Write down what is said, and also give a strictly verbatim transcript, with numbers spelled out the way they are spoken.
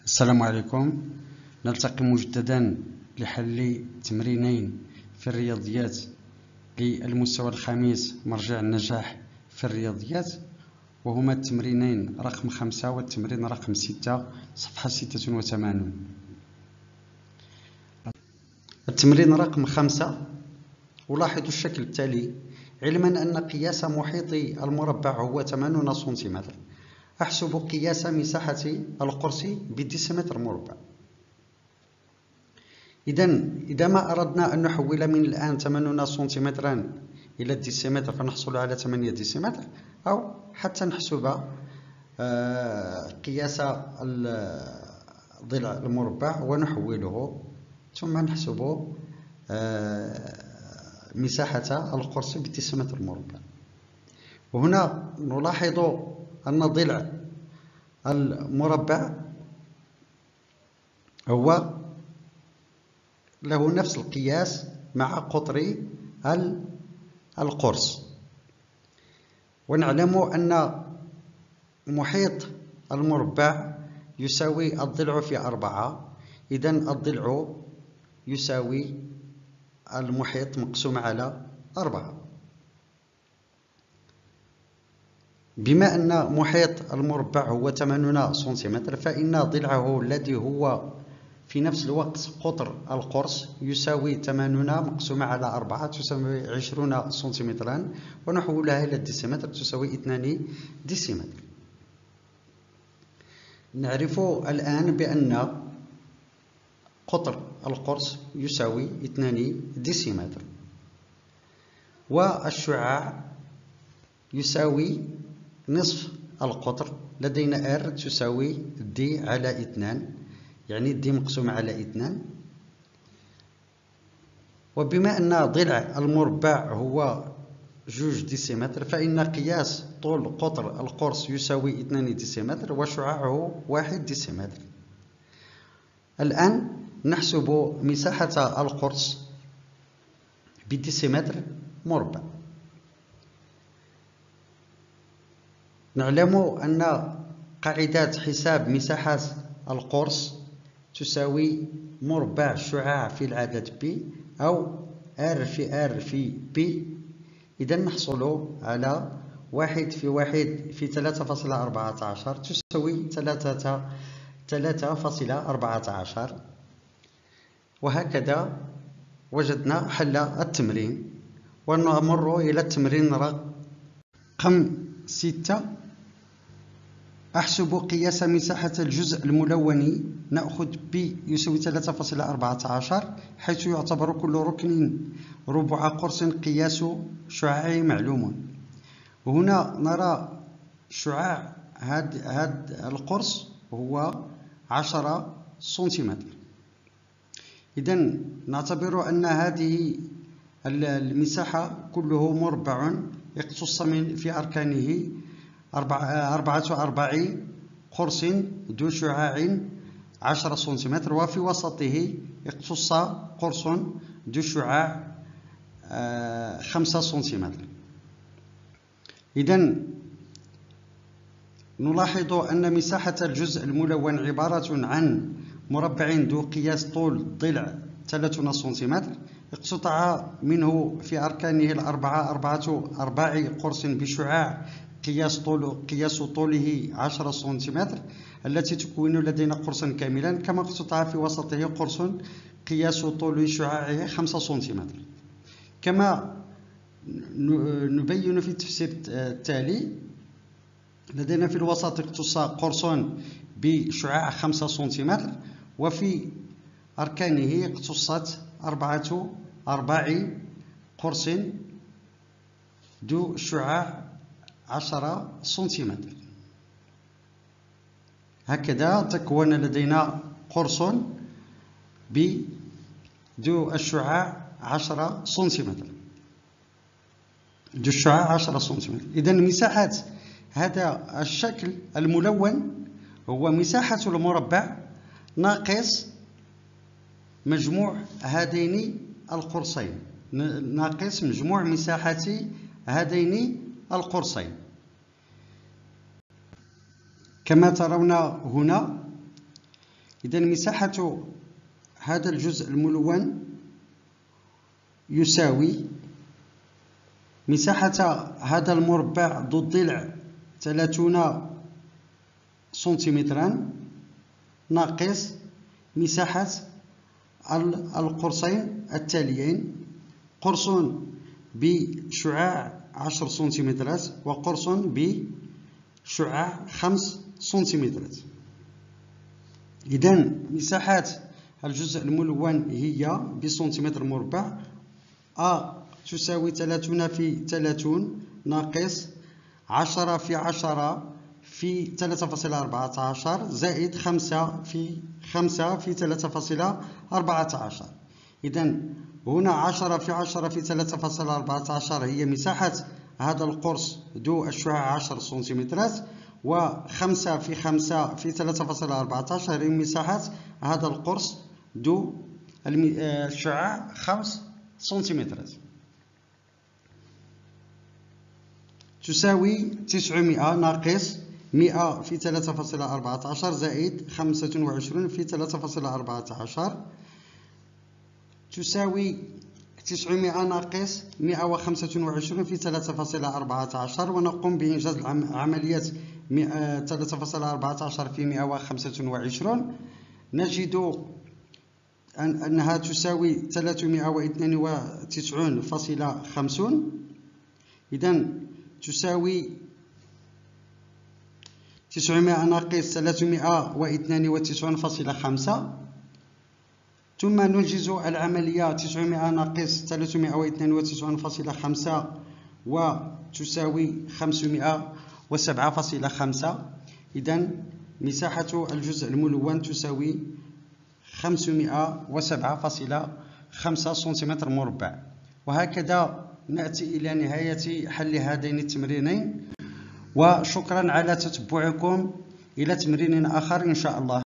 السلام عليكم. نلتقي مجددا لحل تمرينين في الرياضيات للمستوى الخامس مرجع النجاح في الرياضيات، وهما التمرينين رقم خمسة والتمرين رقم ستة صفحة ستة وثمانون. التمرين رقم خمسة، ألاحظ الشكل التالي: علما أن قياس محيط المربع هو ثمانون سنتيمتر، أحسب قياس مساحة القرص بديسيمتر مربع. إذن إذا ما أردنا أن نحول من الآن ثمانون سنتيمترا إلى الديسيمتر فنحصل على ثمانية ديسيمتر، أو حتى نحسب قياس الضلع المربع ونحوله، ثم نحسب مساحة القرص بديسيمتر مربع. وهنا نلاحظ أن ضلع المربع هو له نفس القياس مع قطر القرص، ونعلم أن محيط المربع يساوي الضلع في أربعة، إذن الضلع يساوي المحيط مقسوم على أربعة. بما أن محيط المربع هو ثمانون سنتيمتر، فإن ضلعه الذي هو في نفس الوقت قطر القرص يساوي ثمانون مقسومة على أربعة تساوي عشرون سنتيمترا، ونحولها إلى الديسيمتر تساوي اثنان ديسيمتر. نعرف الآن بأن قطر القرص يساوي اثنان ديسيمتر، والشعاع يساوي نصف القطر. لدينا R تساوي دي على اثنان، يعني دي مقسومة على اثنان. وبما أن ضلع المربع هو جوج ديسيمتر، فإن قياس طول قطر القرص يساوي اثنان ديسيمتر وشعاعه واحد ديسيمتر. الآن نحسب مساحة القرص بديسيمتر مربع. نعلم أن قاعدة حساب مساحة القرص تساوي مربع شعاع في العدد B، أو R في R في B. إذا نحصل على واحد في واحد في ثلاثة فاصلة أربعة عشر تساوي ثلاثة ثلاثة فاصلة أربعة عشر. وهكذا وجدنا حل التمرين. ونمر إلى التمرين رقم ستة. أحسب قياس مساحة الجزء الملون. نأخذ B يساوي ثلاثة فاصلة أربعة عشر، حيث يعتبر كل ركن ربع قرص قياس شعاعه معلوم. وهنا نرى شعاع هذا هاد القرص هو عشرة سنتيمتر. إذن نعتبر أن هذه المساحة كله مربع اقتص من في أركانه أربعة أرباع قرص ذو شعاع عشرة سنتيمتر، وفي وسطه اقتص قرص ذو شعاع خمسة سنتيمتر. إذن نلاحظ أن مساحة الجزء الملون عبارة عن مربع ذو قياس طول ضلع ثلاثون سنتيمتر، اقتطع منه في أركانه الأربعة أربعة أرباع قرص بشعاع قياس طول قياس طوله عشرة سنتيمتر، التي تكون لدينا قرصا كاملا، كما اقتطع في وسطه قرص قياس طول شعاعه خمسة سنتيمتر. كما نبين في التفسير التالي: لدينا في الوسط اقتص قرص بشعاع خمسة سنتيمتر، وفي أركانه اقتصت أربعة أرباع قرص ذو شعاع عشرة سنتيمتر. هكذا تكون لدينا قرص بذو الشعاع عشرة سنتيمتر ذو الشعاع عشرة سنتيمتر. إذن مساحة هذا الشكل الملون هو مساحة المربع ناقص مجموع هذين القرصين، ناقص مجموع مساحة هذين القرصين. كما ترون هنا إذا مساحة هذا الجزء الملون يساوي مساحة هذا المربع ذو الضلع ثلاثون سنتيمترا ناقص مساحة القرصين التاليين، قرص بشعاع عشر سنتيمترات وقرص بشعاع خمس سنتيمترات. إذا مساحات الجزء الملون هي بسنتيمتر مربع أ تساوي ثلاثون في ثلاثون ناقص عشرة في عشرة في ثلاثة فاصلة أربعة عشر زائد خمسة في خمسة في ثلاثة فاصلة أربعة عشر. إذا هنا عشرة في عشرة في ثلاثة فاصلة أربعة عشر هي مساحة هذا القرص ذو الشعاع عشر سنتيمترات، وخمسة في خمسة في ثلاثة فاصلة أربعة عشر هي مساحة هذا القرص ذو الشعاع خمس سنتيمترات. تساوي تسعمائة ناقص مائة في ثلاثة فاصلة أربعة عشر زائد خمسة وعشرين في ثلاثة فاصلة أربعة عشر تساوي تسعمائة ناقص مائة وخمسة وعشرين في ثلاثة فاصلة أربعة عشر، ونقوم بإنجاز عملية ثلاثة فاصلة أربعة عشر في مائة وخمسة وعشرين نجد أنها تساوي ثلاثمائة واثنان وتسعين فاصلة خمسين. إذا تساوي تسعمائة ناقص ثلاثمائة واثنان وتسعين فاصلة خمسة، ثم ننجز العملية تسعمائة ناقص ثلاثمائة واثنان وتسعين فاصلة خمسة وتساوي خمسمائة وسبعة فاصلة خمسة. إذا مساحة الجزء الملون تساوي خمسمائة وسبعة فاصلة خمسة سنتيمتر مربع. وهكذا نأتي إلى نهاية حل هذين التمرينين، وشكرا على تتبعكم. إلى تمرين آخر إن شاء الله.